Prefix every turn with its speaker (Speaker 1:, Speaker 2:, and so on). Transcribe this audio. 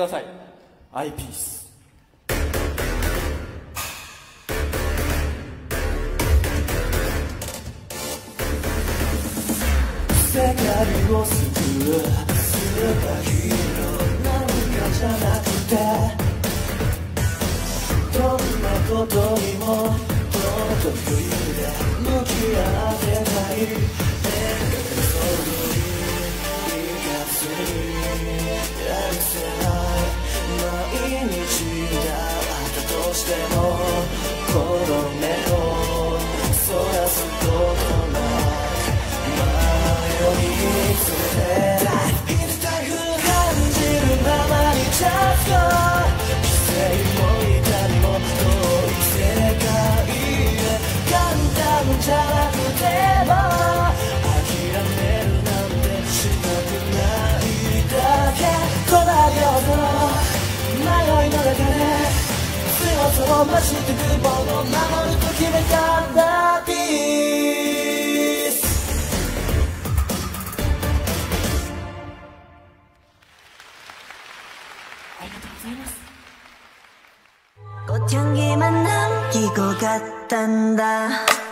Speaker 1: ださい。アイピース。
Speaker 2: 世界を救うスーパーヒーローなんかじゃなくて、どんなことにももっと余裕で向き合ってない。そうにいかずにやるせない毎日だったとしても、この目をそらすことなく見つめて感じるままにちゃんと規制も痛みも遠い世界で簡単じゃなくても諦めるなんてしたくないだけ。こだわりを迷いの中で強さを増してくものを守ると決めたんだ。ピース。
Speaker 3: 꽃향기만 남기고 갔단다.